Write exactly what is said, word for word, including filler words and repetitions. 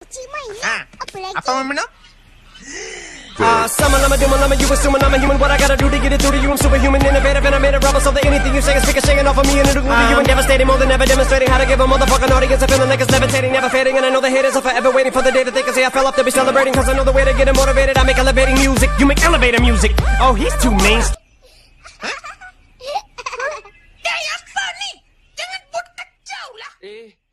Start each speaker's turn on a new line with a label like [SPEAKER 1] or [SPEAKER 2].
[SPEAKER 1] ciuman ya.
[SPEAKER 2] Ah,
[SPEAKER 1] Apa lagi?
[SPEAKER 2] apa Mama?
[SPEAKER 3] Uh, summon, I'm a demon, I'm a you assuming I'm a human. What I gotta do to get it through to you? I'm superhuman, innovative, and I made a problem. So that anything you say is speaking, shaking off of me and it'll glue to you and devastating. More than ever demonstrating how to give a motherfucking audience a feeling like it's levitating, never fading. And I know the haters are forever waiting for the day that they can say I fell off to be celebrating. Cause I know the way to get them motivated. I make elevating music, you make elevator music. Oh, he's too mainstream.
[SPEAKER 2] Kayak apa nih? Jangan buat kacau lah.
[SPEAKER 3] Eh.